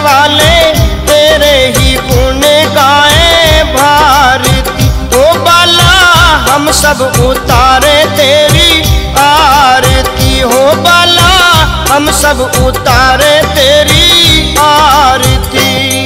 वाले तेरे ही गुण गाए भारती। ओ बाला हम सब उतारे तेरी आरती हो बाला हम सब उतारे तेरी आरती।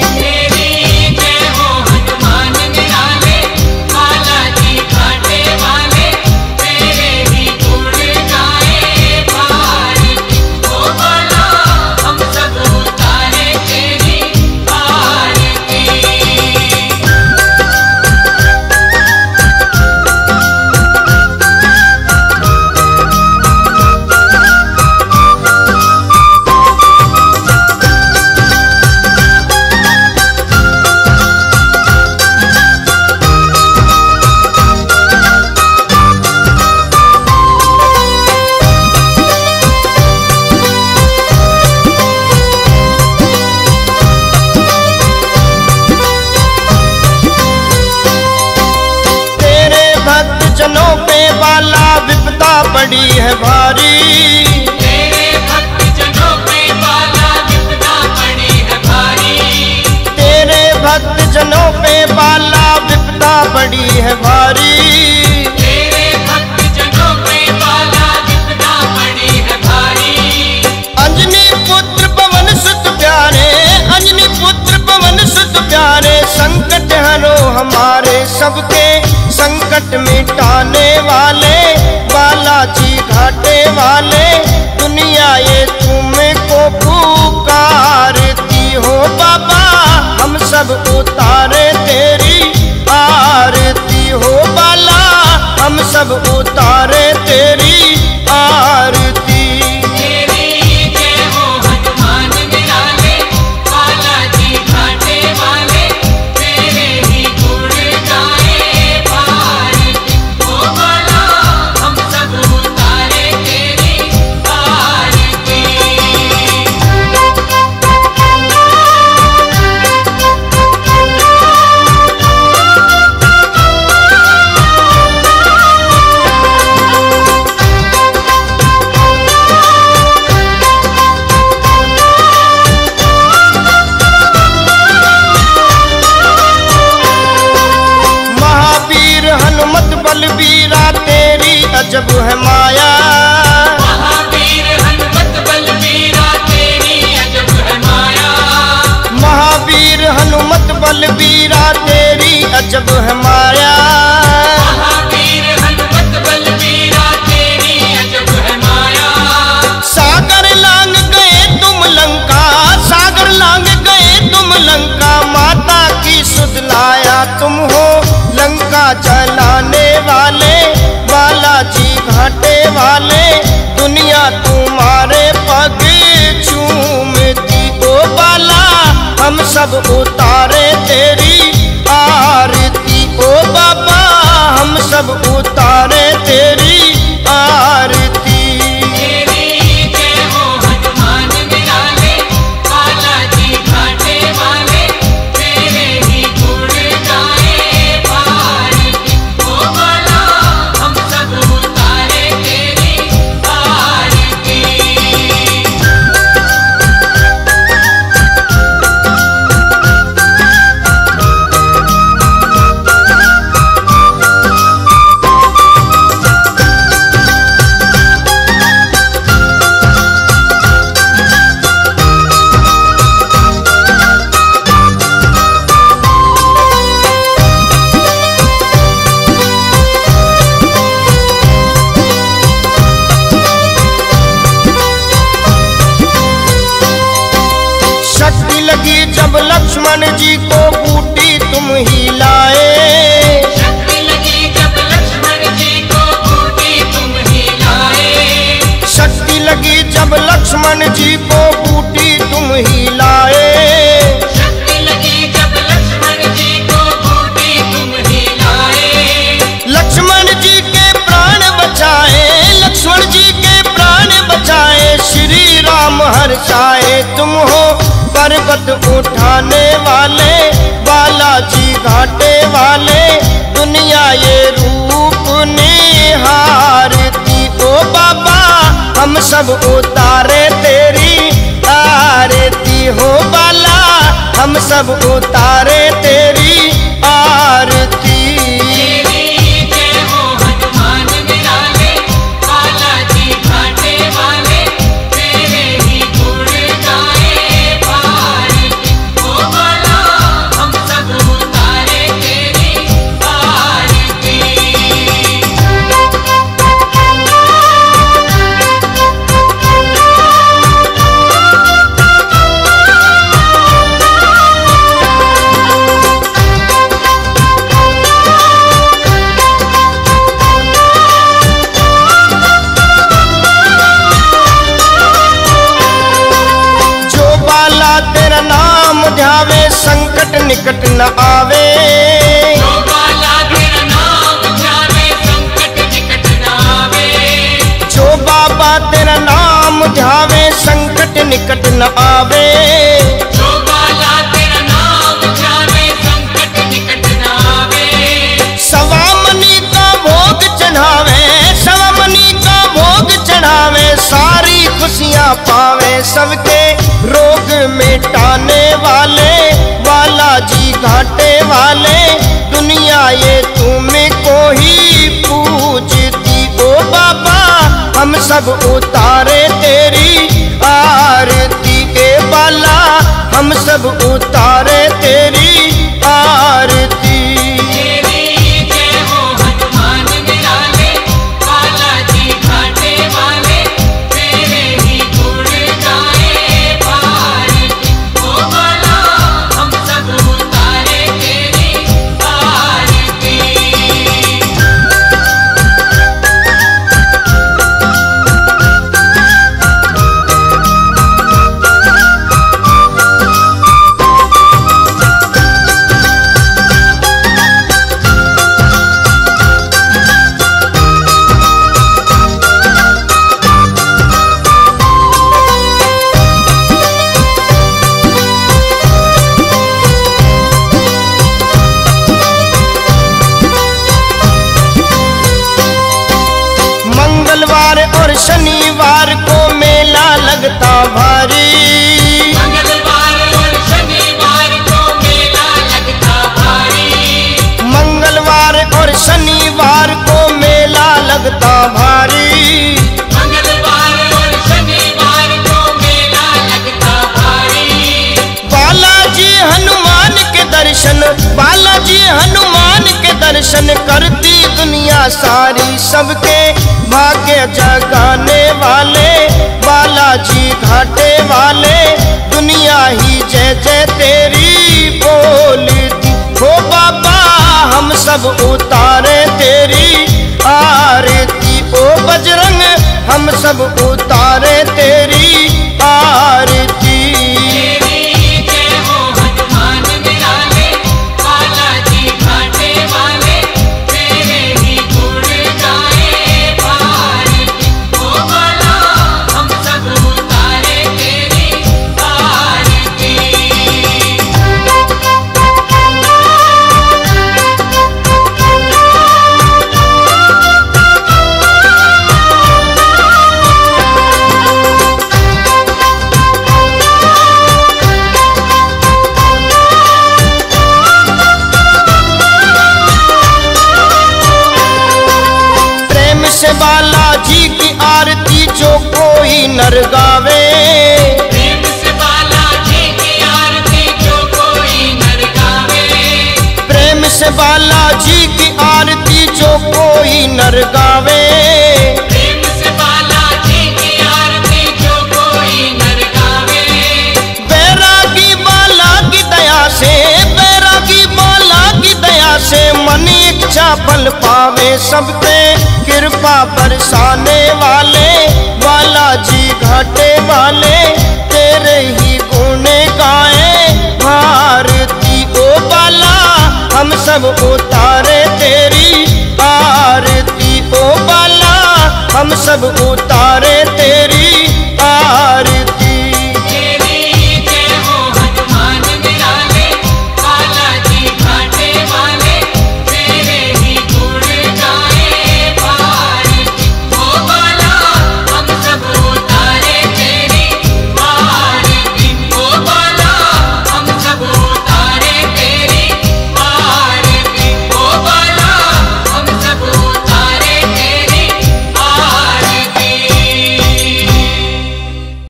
जनों पे बाला विपदा पड़ी है भारी। तेरे भक्त जनों पे बाला विपदा पड़ी है भारी। तेरे भक्त जनों पे बाला विपदा पड़ी है भारी। तेरे भक्त जनों पे बाला विपदा पड़ी है भारी। अंजनी पुत्र पवन सुत प्यारे, अंजनी पुत्र पवन सुत प्यारे, संकट हरो हमारे सबके संकट मिटाने वाले, बालाजी घाटे वाले, दुनिया ये तुमको पुकारती हो बाबा हम सब उतारे तेरी आरती हो बाला हम सब उतारे तेरी आरती। बलबीरा तेरी अजब है माया। महावीर हनुमत बलबीरा तेरी अजब है माया। महावीर हनुमत बलबीरा तेरी अजब है माया। महावीर हनुमत बलबीरा तेरी अजब है माया। सागर लांग गए तुम लंका, सागर लांग गए तुम लंका, माता की सुध लाया तुम हो लंका जलाने वाले, बालाजी घाटे वाले, दुनिया तुम्हारे पग चूमती ओ बाला हम सब उतारे तेरी आरती ओ बाबा हम सब उतारे तेरी आरती। जब लक्ष्मण जी को बूटी तुम ही लाए, शक्ति लगी जब लक्ष्मण जी को बूटी तुम ही लाए। शक्ति लगी जब लक्ष्मण जी को बूटी तुम ही लाए। शक्ति लगी जब लक्ष्मण जी को बूटी तुम ही लाए। लक्ष्मण जी के प्राण बचाए, लक्ष्मण जी के प्राण बचाए, श्री राम हर्षाए तुम हो पर्वत उठाने वाले, बालाजी घाटे वाले, दुनिया ये रूप निहारती ओ बाबा हम सब उतारे तेरी आरती हो बाला हम सब उतारे तेरी आरती। तेरी जय हो हनुमान निराले, बालाजी घाटे वाले, तेरे ही गुण गाए भारत। ओ बाला हम सब उतारे तेरी आरती। तेरा नाम ध्यावे संकट निकट न आवे। जो बाला तेरा नाम ध्यावे संकट निकट न आवे। जो बाबा तेरा नाम ध्यावे संकट निकट न आवे। जो बाला तेरा नाम ध्यावे संकट निकट न आवे। सवा मनी का भोग चढ़ावे, सवा मनी का भोग चढ़ावे, सारी खुशियाँ पावे, सबके रोग मिटाने वाले, बालाजी घाटे वाले, दुनिया ये तुम्हें को ही पूजती। ओ बाबा हम सब उतारे तेरी आरती। ए बाला हम सब उतारे तेरी आरती। तेरी जय हो हनुमान निराले, बालाजी घाटे वाले, तेरे ही गुण गाए भारत। ओ बाला हम सब उतारे तेरी आरती। मंगलवार और शनिवार को मेला लगता भारी। मंगलवार और शनिवार को मेला लगता भारी। मंगलवार और शनिवार को मेला लगता भारी। मंगलवार और शनिवार को मेला लगता भारी। बालाजी हनुमान के दर्शन, बालाजी हनुमान के दर्शन करती दुनिया सारी, सबके भाग्य जगाने वाले, बालाजी घाटे वाले, दुनिया ही जय जय तेरी बोलती। हो बाबा हम सब उतारे तेरी आरती। ओ बजरंग हम सब उतारे तेरी आरती। तेरी जय हो हनुमान निराले, बालाजी घाटे वाले, तेरे ही गुण गाए भारत। ओ बाला हम सब उतारे तेरी आरती। प्रेम से बालाजी की आरती जो कोई नर गावे। प्रेम से बालाजी की आरती जो कोई नर गावे। प्रेम से बालाजी की आरती जो कोई नर गावे। प्रेम से बालाजी की आरती जो कोई नर गावे। बैरागी बाला की दया से, बैरागी बाला की दया से मन इच्छा फल पावे, सब पे कृपा बरसाने वाले, बालाजी घाटे वाले, तेरे ही गुण गाए भारती। ओ बाला हम सब उतारे तेरी आरती। ओ बाला हम सब उतारे तेरी